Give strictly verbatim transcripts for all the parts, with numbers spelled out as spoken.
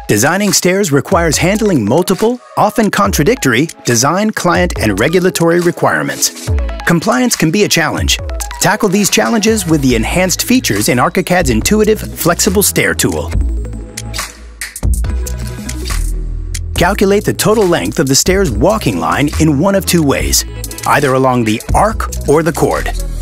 Designing stairs requires handling multiple, often contradictory, design, client, and regulatory requirements. Compliance can be a challenge. Tackle these challenges with the enhanced features in Archicad's intuitive, flexible stair tool. Calculate the total length of the stair's walking line in one of two ways, either along the arc or the chord.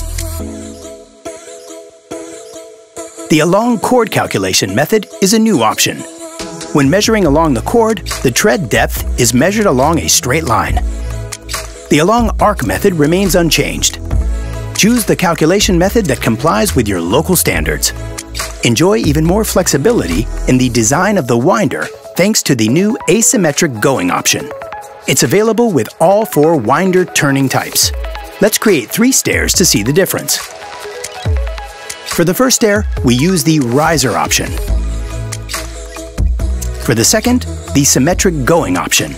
The Along Chord calculation method is a new option. When measuring along the chord, the tread depth is measured along a straight line. The Along Arc method remains unchanged. Choose the calculation method that complies with your local standards. Enjoy even more flexibility in the design of the winder thanks to the new Asymmetric Going option. It's available with all four winder turning types. Let's create three stairs to see the difference. For the first stair, we use the riser option. For the second, the Symmetric Going option.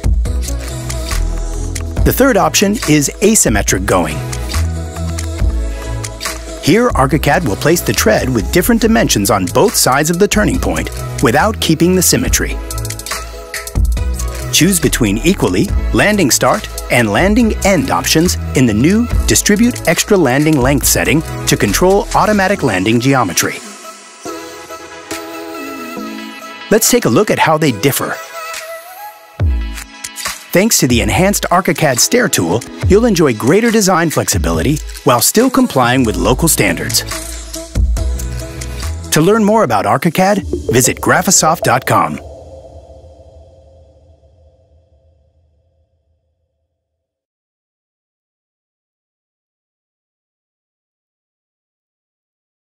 The third option is Asymmetric Going. Here, Archicad will place the tread with different dimensions on both sides of the turning point without keeping the symmetry. Choose between equally, landing start, and landing end options in the new Distribute Extra Landing Length setting to control automatic landing geometry. Let's take a look at how they differ. Thanks to the enhanced Archicad Stair Tool, you'll enjoy greater design flexibility while still complying with local standards. To learn more about Archicad, visit graphisoft dot com.